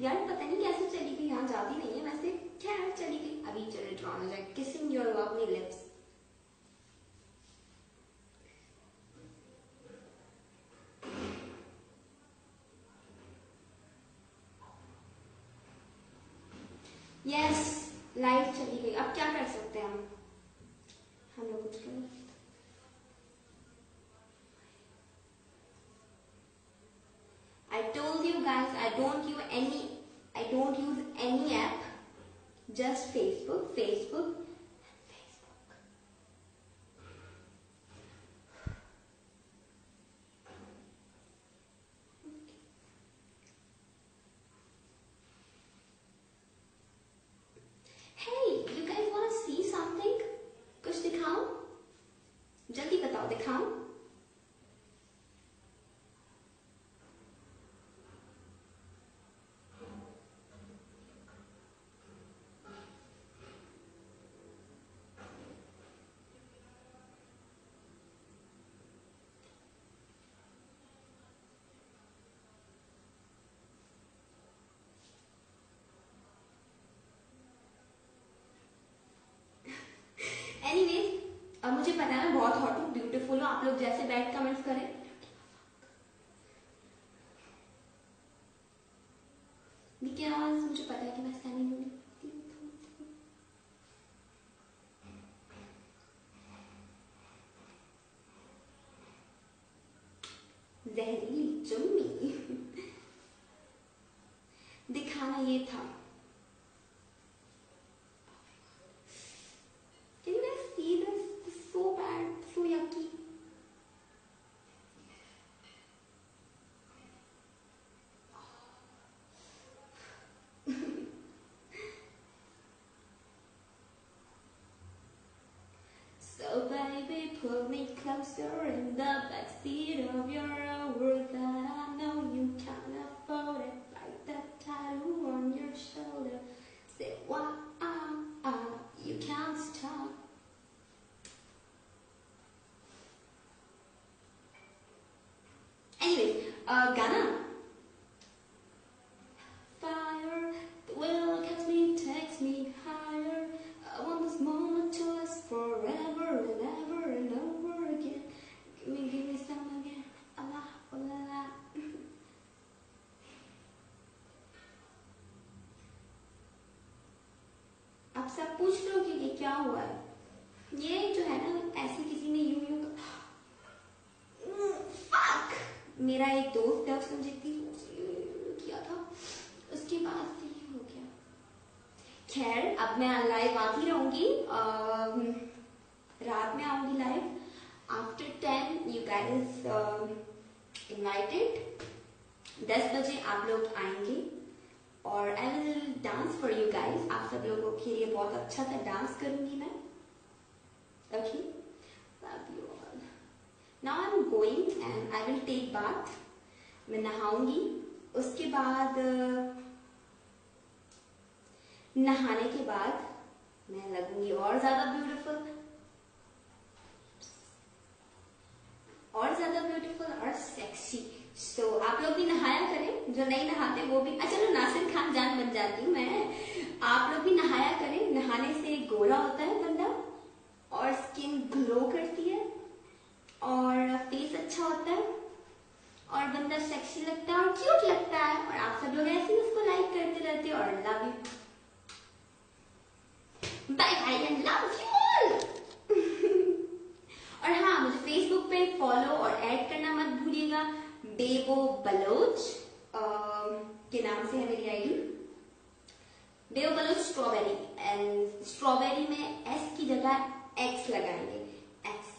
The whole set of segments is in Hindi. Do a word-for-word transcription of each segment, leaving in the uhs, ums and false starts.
यार पता नहीं कैसे चली गई, यहाँ जाती नहीं है वैसे, खैर चली गई। अभी चले ड्रॉन हो जाए, kissing your lovely lips. Yes, light चली गई, अब क्या कर सकते हैं हम हम लोग कुछ करें। I told you guys I don't use any I don't use any app, just Facebook, Facebook, Facebook. Hey, you guys want to see something? कुछ दिखाऊं? जल्दी बताओ, दिखाऊं? Anyways, अब मुझे पता है मैं बहुत हॉट हूँ, ब्यूटीफुल हूँ, आप लोग जैसे बैड कमेंट्स करें। बिकॉज मुझे पता है कि मैं स्टैंडिंग हूँ। जहरीली चुम्मी दिखाना ये था। Can you guys see this? This is so bad, so yucky. So baby, pull me closer in the backseat of your Rover that I know you can't afford it. Like that tattoo on your shoulder. Say why ah, ah, you can't stop. Anyway, uh, गाना. Fire, the will catch me, takes me higher. I want this moment to last forever and ever and over again. Give me, give me some again. Allah, Allah. अब सब पूछ लो कि ये क्या हुआ है। ये जो है ना, ऐसे किसी ने यूं यूं फक, मेरा एक दोस्त है, उसने मुझे इतनी किया था, उसके बाद से ये हो गया। खैर, अब मैं लाइव आती रहूंगी, रात में आऊंगी live after ten. You guys invited. दस बजे आप लोग आएंगे और I will dance for you guys. आप सब लोगों के लिए बहुत अच्छा सा डांस करूंगी मैं। Okay, love you all. Now I am going and I will take bath. मैं नहाऊंगी, उसके बाद नहाने के बाद मैं लगूंगी और ज्यादा ब्यूटीफुल, और ज्यादा ब्यूटीफुल और सेक्सी। सो so, आप लोग भी नहाया करें, जो नहीं नहाते वो भी। अच्छा, चलो नासिर खान जान बन जाती हूँ मैं। आप लोग भी नहाया करें, नहाने से गोरा होता है बंदा और स्किन ग्लो करती है और फेस अच्छा होता है और बंदा सेक्सी लगता है और क्यूट लगता है, और आप सब लोग ऐसे ही उसको लाइक करते रहते हो। और love you, bye bye and love you all. और हाँ, मुझे फेसबुक पे फॉलो और ऐड करना मत भूलिएगा। बेबो बलोच के नाम से है मेरी ID, Bebo Baloch strawberry. And strawberry में एस की जगह एक्स लगाएंगे, X.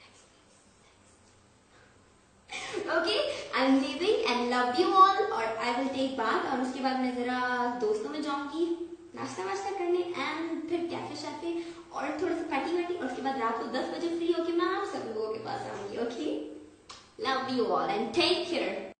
Okay, I am living and love you all. और आई विल टेक बाथ, और उसके बाद मैं जरा दोस्तों में जाऊंगी नाश्ता वाश्ता करने, एंड फिर कैफे शैफे और थोड़ा सा पार्टी वार्टी, और उसके बाद रात को दस बजे फ्री होके मैं आप सब लोगों के पास आऊंगी। Okay, love you all and take care.